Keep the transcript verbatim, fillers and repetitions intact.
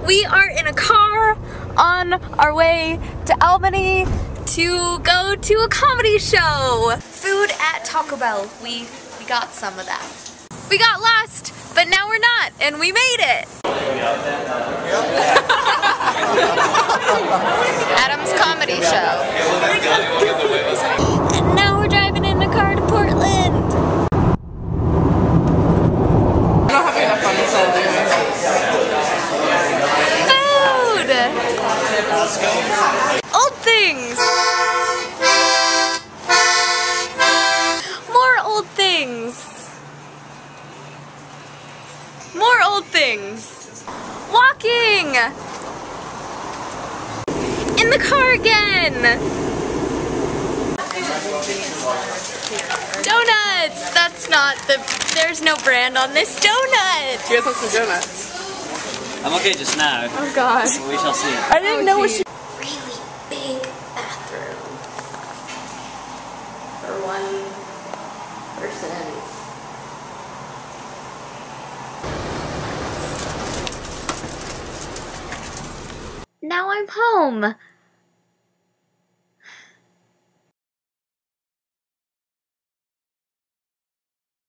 We are in a car on our way to Albany to go to a comedy show. Food at Taco Bell. We we got some of that. We got lost, but now we're not, and we made it. Adam's comedy show. And now we're driving in a car to Portland. I'm not having enough fun with all Food! Old things! More old things! More old things! Walking! In the car again! Donuts! That's not the... There's no brand on this donut! You guys want some donuts? I'm okay just now. Oh god. We shall see. I didn't know what she... Really big bathroom. For one person. Now I'm home.